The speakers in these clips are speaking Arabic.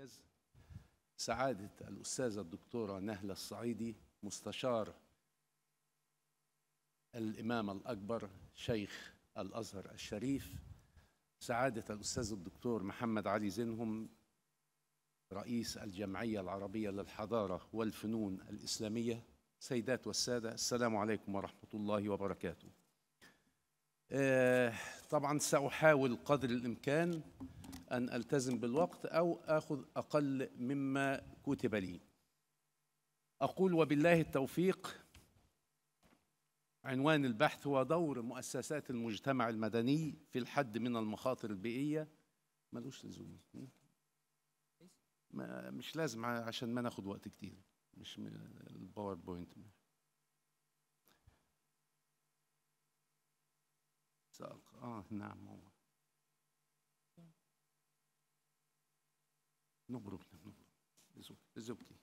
المركز سعادة الأستاذة الدكتورة نهلة الصعيدي مستشار الإمام الأكبر شيخ الأزهر الشريف، سعادة الأستاذ الدكتور محمد علي زنهم رئيس الجمعية العربية للحضارة والفنون الإسلامية، سيدات والسادة، السلام عليكم ورحمة الله وبركاته. طبعا سأحاول قدر الإمكان أن ألتزم بالوقت أو أخذ أقل مما كتب لي. أقول وبالله التوفيق. عنوان البحث هو دور مؤسسات المجتمع المدني في الحد من المخاطر البيئية. ملوش لزوم، مش لازم عشان ما ناخد وقت كتير، مش من الباوربوينت. نعم هو نبرك بزبكي.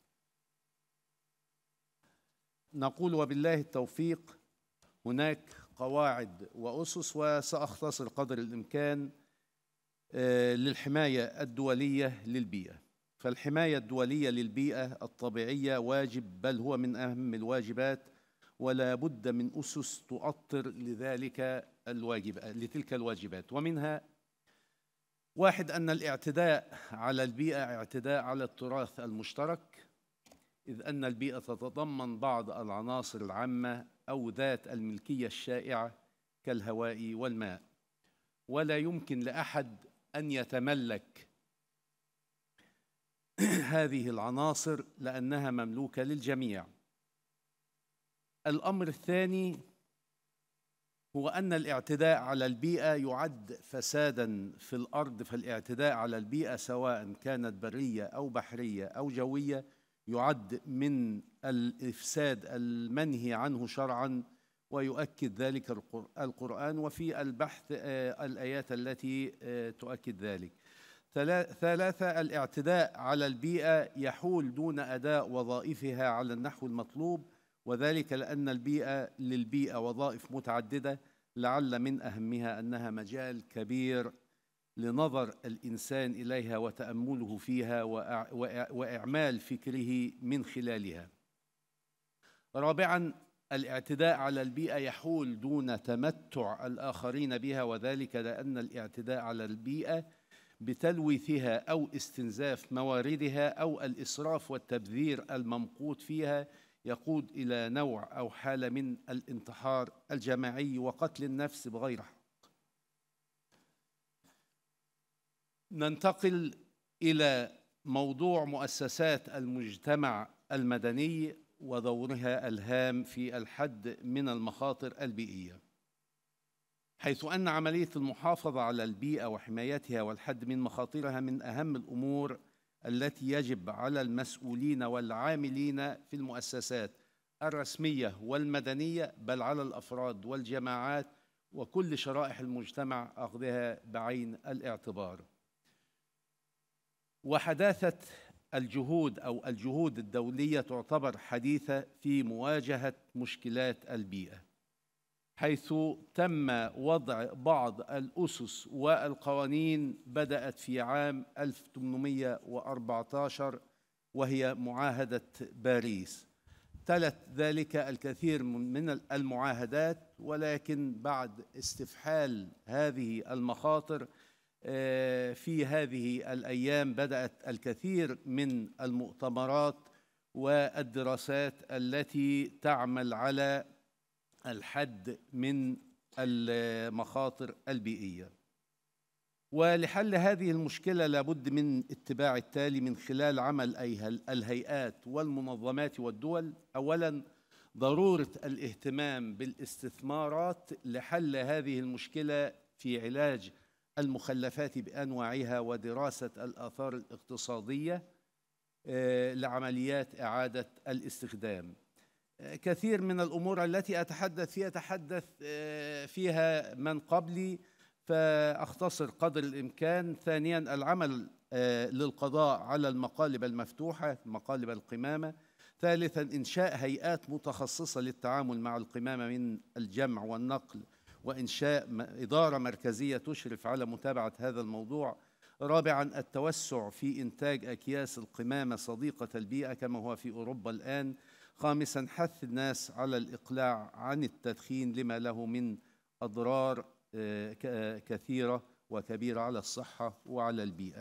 نقول وبالله التوفيق. هناك قواعد وأسس، وسأختصر قدر الإمكان للحماية الدولية للبيئة. فالحماية الدولية للبيئة الطبيعية واجب، بل هو من أهم الواجبات، ولا بد من أسس تؤطر لتلك الواجبات. ومنها: واحد، أن الاعتداء على البيئة اعتداء على التراث المشترك، إذ أن البيئة تتضمن بعض العناصر العامة أو ذات الملكية الشائعة كالهواء والماء، ولا يمكن لأحد أن يتملك هذه العناصر لأنها مملوكة للجميع. الأمر الثاني هو أن الاعتداء على البيئة يعد فساداً في الأرض، فالاعتداء على البيئة سواء كانت برية أو بحرية أو جوية يعد من الإفساد المنهي عنه شرعاً، ويؤكد ذلك القرآن، وفي البحث الآيات التي تؤكد ذلك. ثلاثة، الاعتداء على البيئة يحول دون أداء وظائفها على النحو المطلوب، وذلك لأن للبيئة وظائف متعددة، لعل من أهمها أنها مجال كبير لنظر الإنسان إليها وتأمله فيها وإعمال فكره من خلالها. رابعاً، الاعتداء على البيئة يحول دون تمتع الآخرين بها، وذلك لأن الاعتداء على البيئة بتلويثها أو استنزاف مواردها أو الإسراف والتبذير الممقوت فيها يقود إلى نوع أو حالة من الانتحار الجماعي وقتل النفس بغير حق. ننتقل إلى موضوع مؤسسات المجتمع المدني ودورها الهام في الحد من المخاطر البيئية، حيث أن عملية المحافظة على البيئة وحمايتها والحد من مخاطرها من أهم الأمور التي يجب على المسؤولين والعاملين في المؤسسات الرسمية والمدنية، بل على الأفراد والجماعات وكل شرائح المجتمع أخذها بعين الاعتبار. وحداثة الجهود الدولية تعتبر حديثة في مواجهة مشكلات البيئة، حيث تم وضع بعض الأسس والقوانين بدأت في عام 1814، وهي معاهدة باريس. تلت ذلك الكثير من المعاهدات، ولكن بعد استفحال هذه المخاطر في هذه الأيام بدأت الكثير من المؤتمرات والدراسات التي تعمل على الحد من المخاطر البيئية. ولحل هذه المشكلة لابد من اتباع التالي من خلال عمل الهيئات والمنظمات والدول. أولاً، ضرورة الاهتمام بالاستثمارات لحل هذه المشكلة في علاج المخلفات بأنواعها ودراسة الآثار الاقتصادية لعمليات إعادة الاستخدام. كثير من الأمور التي أتحدث فيها من قبلي، فأختصر قدر الإمكان. ثانياً، العمل للقضاء على المقالب المفتوحة، مقالب القمامة. ثالثاً، إنشاء هيئات متخصصة للتعامل مع القمامة من الجمع والنقل، وإنشاء إدارة مركزية تشرف على متابعة هذا الموضوع. رابعا التوسع في إنتاج أكياس القمامة صديقة البيئة كما هو في أوروبا الآن. خامسا حث الناس على الإقلاع عن التدخين لما له من أضرار كثيرة وكبيرة على الصحة وعلى البيئة.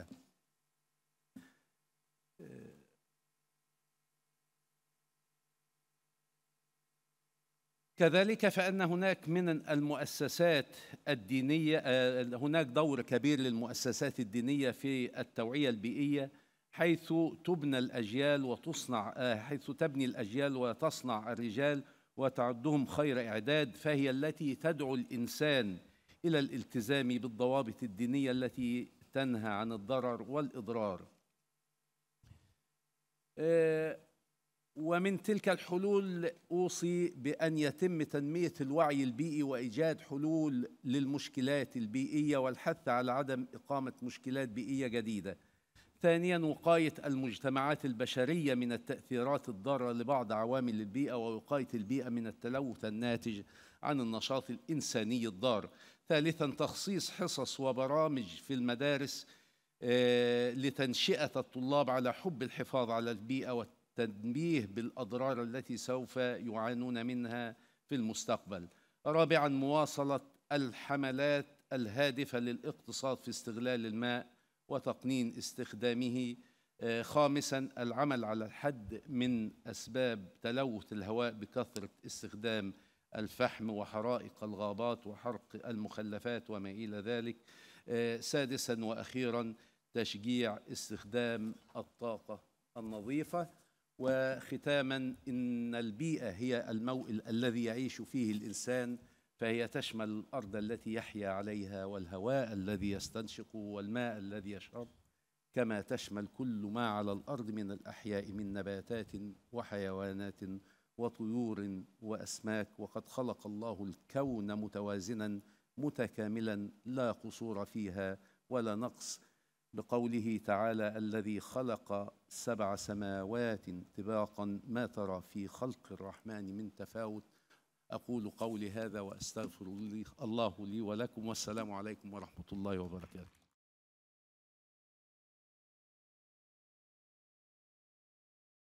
كذلك فإن هناك من المؤسسات الدينية، هناك دور كبير للمؤسسات الدينية في التوعية البيئية، حيث تبني الأجيال وتصنع الرجال وتعدهم خير إعداد، فهي التي تدعو الإنسان إلى الالتزام بالضوابط الدينية التي تنهى عن الضرر والإضرار. ومن تلك الحلول أوصي بأن يتم تنمية الوعي البيئي وإيجاد حلول للمشكلات البيئية والحث على عدم إقامة مشكلات بيئية جديدة. ثانياً وقاية المجتمعات البشرية من التأثيرات الضارة لبعض عوامل البيئة ووقاية البيئة من التلوث الناتج عن النشاط الإنساني الضار. ثالثاً تخصيص حصص وبرامج في المدارس لتنشئة الطلاب على حب الحفاظ على البيئة والتنبيه بالأضرار التي سوف يعانون منها في المستقبل. رابعاً مواصلة الحملات الهادفة للاقتصاد في استغلال الماء وتقنين استخدامه. خامساً العمل على الحد من أسباب تلوث الهواء بكثرة استخدام الفحم وحرائق الغابات وحرق المخلفات وما إلى ذلك. سادساً وأخيراً تشجيع استخدام الطاقة النظيفة. وختاماً إن البيئة هي الموئل الذي يعيش فيه الإنسان، فهي تشمل الأرض التي يحيا عليها والهواء الذي يستنشقه والماء الذي يشرب، كما تشمل كل ما على الأرض من الأحياء من نباتات وحيوانات وطيور وأسماك. وقد خلق الله الكون متوازنا متكاملا لا قصور فيها ولا نقص، بقوله تعالى: الذي خلق 7 سماوات طباقا ما ترى في خلق الرحمن من تفاوت. أقول قولي هذا وأستغفر الله لي ولكم، والسلام عليكم ورحمة الله وبركاته.